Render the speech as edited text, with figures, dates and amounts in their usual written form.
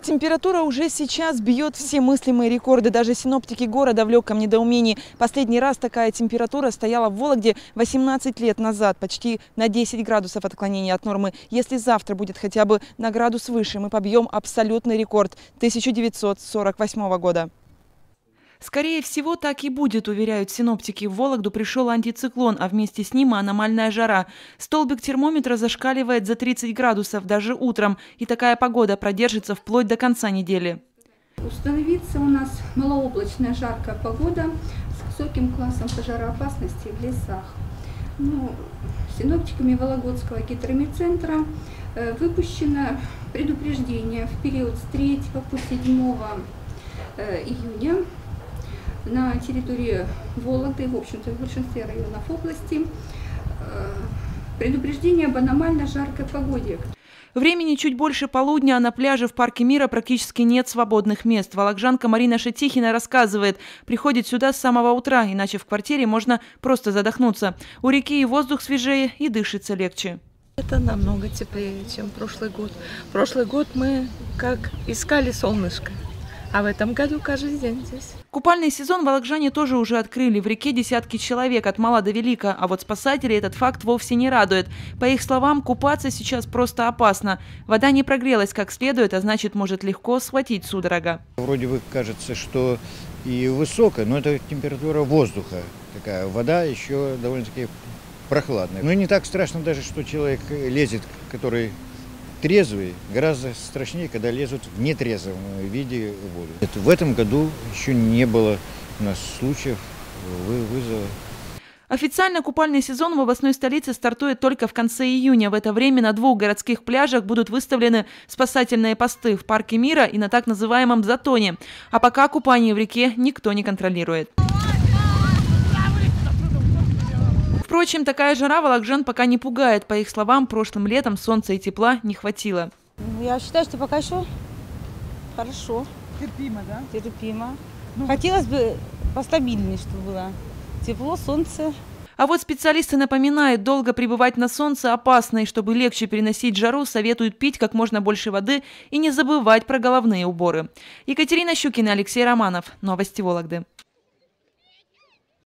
Температура уже сейчас бьет все мыслимые рекорды. Даже синоптики города в легком недоумении. Последний раз такая температура стояла в Вологде 18 лет назад. Почти на 10 градусов отклонения от нормы. Если завтра будет хотя бы на градус выше, мы побьем абсолютный рекорд 1948 года. Скорее всего, так и будет, уверяют синоптики. В Вологду пришел антициклон, а вместе с ним аномальная жара. Столбик термометра зашкаливает за 30 градусов даже утром. И такая погода продержится вплоть до конца недели. Установится у нас малооблачная жаркая погода с высоким классом пожароопасности в лесах. Синоптиками Вологодского гидрометцентра выпущено предупреждение в период с 3 по 7 июня на территории Вологды, в общем-то, в большинстве районов области, предупреждение об аномально жаркой погоде. Времени чуть больше полудня, а на пляже в Парке Мира практически нет свободных мест. Волокжанка Марина Шатихина рассказывает, приходит сюда с самого утра, иначе в квартире можно просто задохнуться. У реки и воздух свежее, и дышится легче. Это намного теплее, чем прошлый год. Прошлый год мы как искали солнышко, а в этом году каждый день здесь. Купальный сезон волокжане тоже уже открыли. В реке десятки человек от мала до велика. А вот спасателей этот факт вовсе не радует. По их словам, купаться сейчас просто опасно. Вода не прогрелась как следует, а значит, может легко схватить судорога. Вроде бы кажется, что и высокая, но это температура воздуха. Такая вода еще довольно-таки прохладная. Но не так страшно даже, что человек лезет, который трезвый, гораздо страшнее, когда лезут в нетрезвом виде в воду. В этом году еще не было у нас случаев вызова. Официально купальный сезон в областной столице стартует только в конце июня. В это время на 2 городских пляжах будут выставлены спасательные посты в Парке Мира и на так называемом Затоне. А пока купание в реке никто не контролирует. Впрочем, такая жара волокжан пока не пугает. По их словам, прошлым летом солнца и тепла не хватило. Я считаю, что пока еще хорошо. Терпимо, да? Терпимо. Хотелось бы постабильнее, чтобы было тепло, солнце. А вот специалисты напоминают, долго пребывать на солнце опасно, и чтобы легче переносить жару, советуют пить как можно больше воды и не забывать про головные уборы. Екатерина Щукина, Алексей Романов. Новости Вологды.